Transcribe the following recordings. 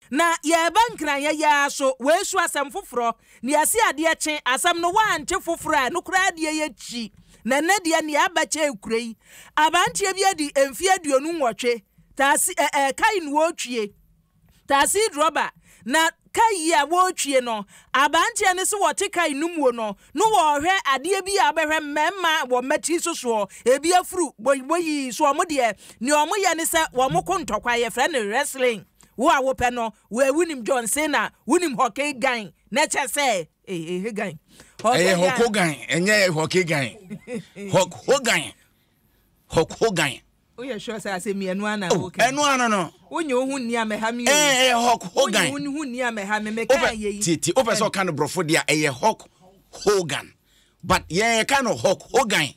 na ye bankran ya so we su asam foforo ne ase ade eche asam no wa ante foforo no kura de ye chi na de ne abache ekurei abantie bi adi emfie aduonu nwotwe tasi kai no otwie tasi droba na kai ya wotwie no abantie ne se wote kai numuo no wo hwe ade bi abehwe memma wo mati soso ebi afuru boyi so omode ne omoye ne se wo mokontokwa ye friend wrestling wo a wo pe no we wunim John Cena wunim hockey gang na che say gang hoko gang enye hockey gang hoko gang oye sure say ase mi enu ana okay enu ana no wonye ohun ni ameha mi hoko gang wonye ohun ni ameha me kan ye titi o person kan brofo dia hoko gang but ye kan hoko gang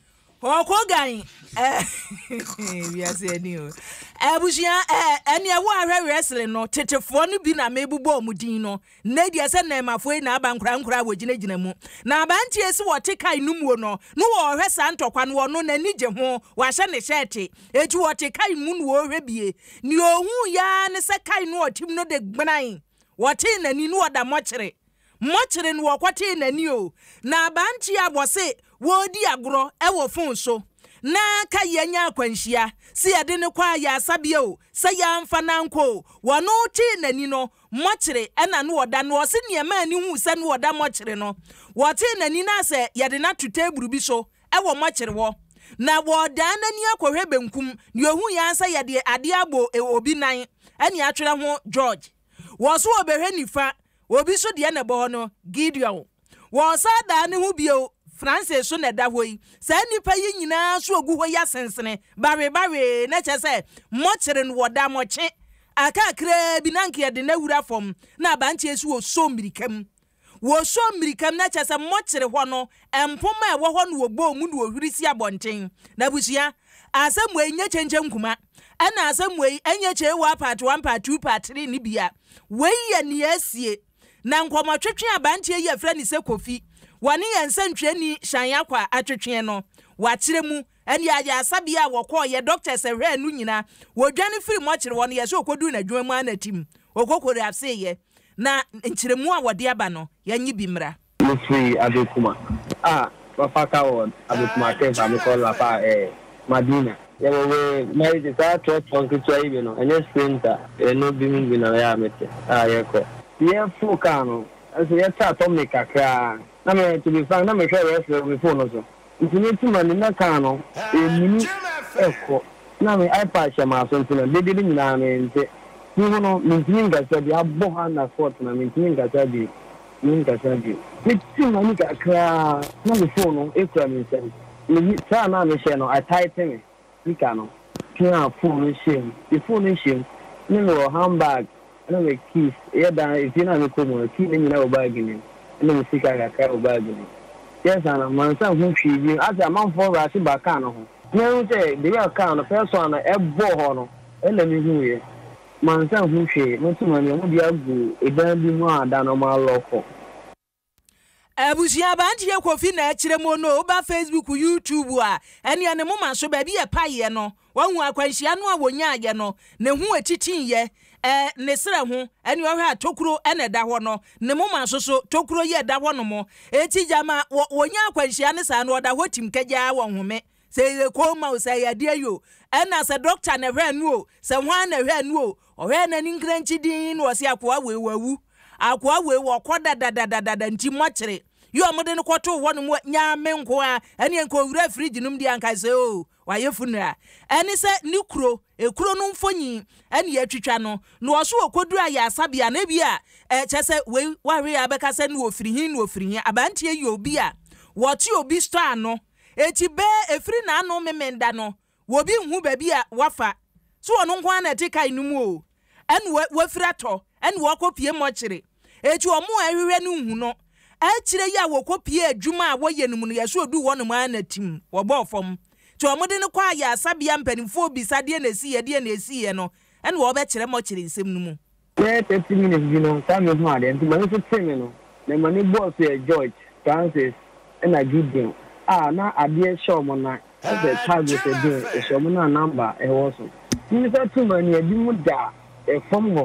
we are saying you abusia ene wo ahwe wrestling no tetefo no bi na mebubo omudin no na dia se na mafo na abankura wogina mu na abanti esi wote kai numuo no wo hwe santokwa no no na nije ho wa hye ne shete eti wote kai mu no wo hwe bie ni ohun ya ne se kai no otim no de gbanan wote nani no oda mochire no wokwate nani o na abanti abose wo di agro e wo fon so na ka yenya akwanhia si ade ne kwa ya asabia o se ya mfa nanko wono ti nani no mochire ena no oda no se niema ani hu se no oda mochire no wote nani na se yade na tuteburu bi so e wo mochire wo na woda nani akohwe benkum ne ohu ya ansa yade ade abo obi nan eni atwere ho George wo so obehwe nifa obi so de na bo no Gideon wo sa da ne hu bio Francis so na da hoi sa nipa yi nyina so ogu hoi asensene bare na che se mochire no woda moche aka kra bi nanke de na wura fom na abanti esu wo so mirikam na che se mochire ho no empoma e wo ho no obo mu no ohirisi abonten na busia asemu enye chenche nkuma ana asemu enye che wa part 1 part 2 part 3 ni bia we ye ne asie na nkomotwetwe abanti ye fra ni se kofi wani yensentwe ni shanyakwa atwetwe no wachire mu eni aja asabia wokọ ye doctor se hwe anu nyina wodwane firi mochire won ye so okodu na dwuma anatim okokori afse ye na nchiremu a wode aba no yanyi bimra free adokuma wafaka won adokuma ke fa me call la Madina ye we married that church on kitwa ibe no enye sprinter no bi na ya mete ye ko ye fuka no aso ye ta to me kakra na me to be frank na me share wrestling before no so ntini tumani na kan no emini eko na me iPad shema so ntino de nyina me nte ni no ntini ngasa bi abo ha na fort na ntini ngasa bi ni tima ni kakra na me phone no ekura me nsem ni sa na me share no I tighten ni kano tia phone shame the phone shame ni no handbag na me keys e da ifina me komo key ni na bag ni na me sika kakra bag ni yes and man say hu hwi as a man for rush back kan ho na say the account no person na e bo ho no e na me hu ye man say hu hwi no tuma ni mo dia gu e dan bi mu ada no ma loko abusia banti ye kofi na akire mo no ba Facebook YouTube a ene ane mo man so ba bi e paye no wahu akwanhia no a wonya aye no ne hu atitin ye ne sere ho ene wo hwa tokuro ene da ho no ne mo man so tokuro ye da ho no mo eti jama wonya akwanhia ne sa no da ho tim kagya wo home se ko ma o se ya de yo ena se doctor ne hwa nu o se hwa na hwa nu o hwa na ni nkranchi din no se akwa we wawu akwa we wo koda da nti mochire yo amode ne kwoto wo no nya menko a ene enko wura fridge num di anka se o waye funra ene se ni kuro ekuro no mfonyi ene ya twitwa no no wo so okodura ya asabia na bia chese we ware abeka se no ofiri hin abantie yi obi a woti obi store no eti be efiri na anu memenda no wo bi hu ba bia wafa so ono nko ana tikai numu o ene we firato ene wo kopie mochire eti omo ahwehwe no hu no achire ya wokopie adwuma a woye num no yeso odu wo no ma na tim wo bo fom ti omode ne kwa ya asabia mpanimfo bisade na esi ye no ene wo be kire mo kire nsem numu 30 minutes bi no time no ade nti mani so teme no na mani boss ye George Francis na Gideon na ade show mo na as a target e show mo na number e wo so ni so too many e bi mu da e fom ho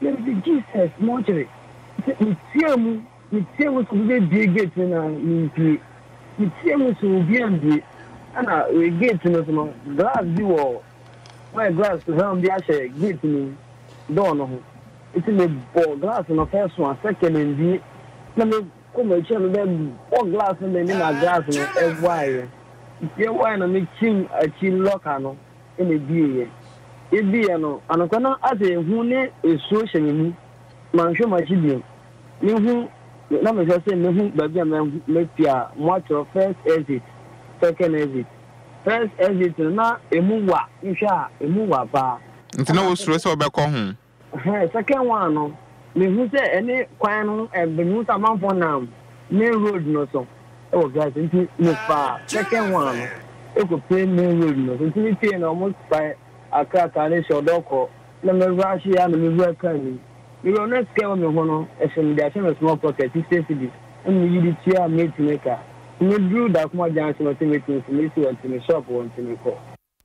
Jesus mortuary me tiemu so be big gate na me tiemu so be and ana we gate no glass bi wo my glass round bi a share gate ni door no ho it me bo glass no first one second and bi na me come e me bo glass no me na glass no e wire ye wire na me chin a chin locker no e me bi ye no anokona ade hu ne esuo hyenemu manhwe machidio me hu na me say me hu ba bia me pia motor first exit second exit first exit na emuwa nhwa emuwa ba ntina wo suro se obekọ hu second one no me hu say any kwan no e be hu ta manfo nam main road no so e wo guys nti me fa second one no e ko pay main road no so nti pay na almost by akaka ne shodoko na me rush ya na me rush kan ni you not scare me ho no e se me dey a small pocket 50 cedis and you dey tia mate maker me drew that kuma jansi me meeting me see want me shop want me call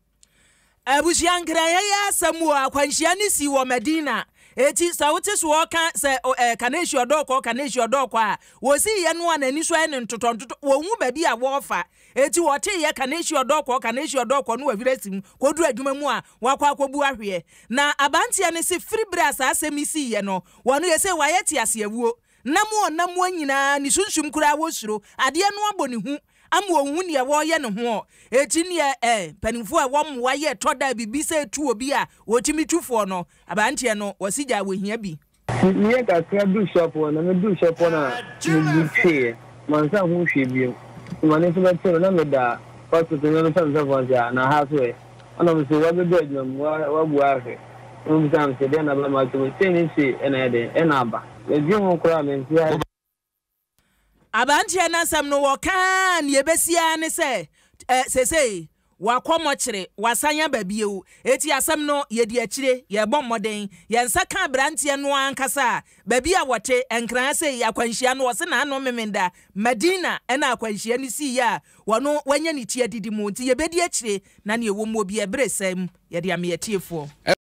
abusian kraya ya samu akwanhia ni si wo Madina eti sawuti so ka se kaneshi odoko a wo si ye no anani so ne ntotonto wo hu ba bi a wo fa eti wo te ye kaneshi odoko no waviresim kodu adwuma mu a wakwa akobu ahwe na abantia ne se free brass asemi si ye no wono ye se waye ti asewuo namu nyina ni sunsun kura wo suro ade no aboni hu amu ohun ne wo ye ne ho eti ne panimfo a wo mwa ye toda bibi se tu obi a wotimi twufo no abantie no wasija wo hia bi ni ka ka du shop na me du shop na ni tie mansa hu hwe bi mane so betero na me da pasto to no san zavon ja na ha so e ona me so wa be do adwam wa bu ahe no sam se de na ba ma to se ni se ena de ena ba e bi ho kura me ntia abantie na sam no wo kan ye besia ne se sesei wakomochire wasanya babiewu eti asam no ye di akire ye bommoden ye nsaka brantie no ankasa babi a wote enkran se yakwanhia no wose na no memenda Madina ena akwanhia ni si ya wono wanya ni tie didi mu nti ye bedi akire na ne wo mu obi ebresem ye di ametiefo